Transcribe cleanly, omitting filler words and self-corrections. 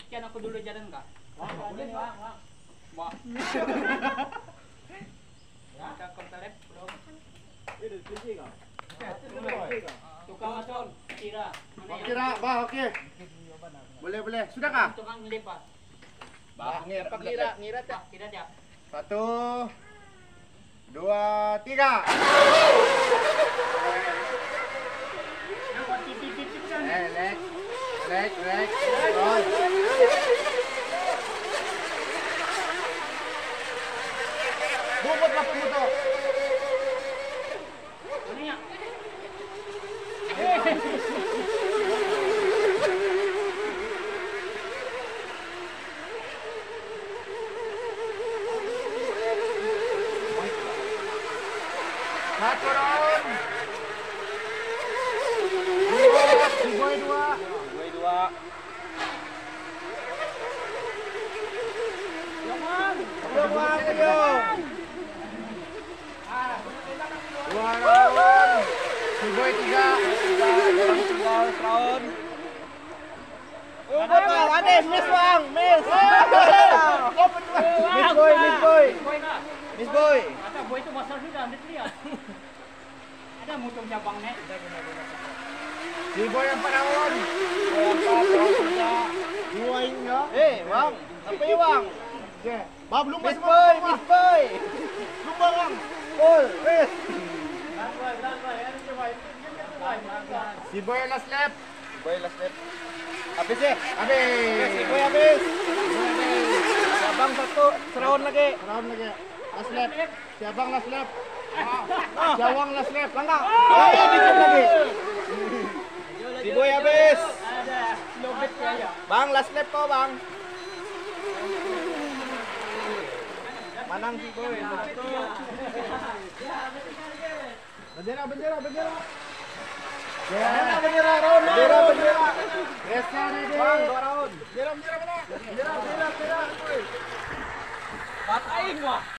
sekian aku dulu jalan enggak? Boleh, Bang. Wah. Kita komplet belum. Tukang masuk kira. Kira, bah, oke. Boleh, boleh. Sudah kah? Tukang lepas. Bah, Kira tak? Kira dia. 1, 2, 3. Relax. Roll. Bubut lah pemuto. Mana? Satu round. Boy 2. Dua round. Si Boy 3. Round. Anis, miss bang, miss. Miss boy. Miss boy. Kata boy itu masuk sudah, dia lihat. Ada mutung cabang nih. Si Boy yang panahon. Dua enggak? Bang, apa ya bang? Bang, belum Miss Boy. Belum bang. Full, miss. Si Boy last lap. Habis ya? Habis. Si Boy habis. Si Abang satu, seround lagi. Last lap. Si Abang last lap. Si Awang last lap. Langkah. Dikit lagi. Si Boy habis. Ada lobet ya. Bang, last lap kau bang. Manang si Boy. Bendera. Bendera. Resnya nih, Bang, 2 round. Bendera mana? Bendera. Bat aing wah.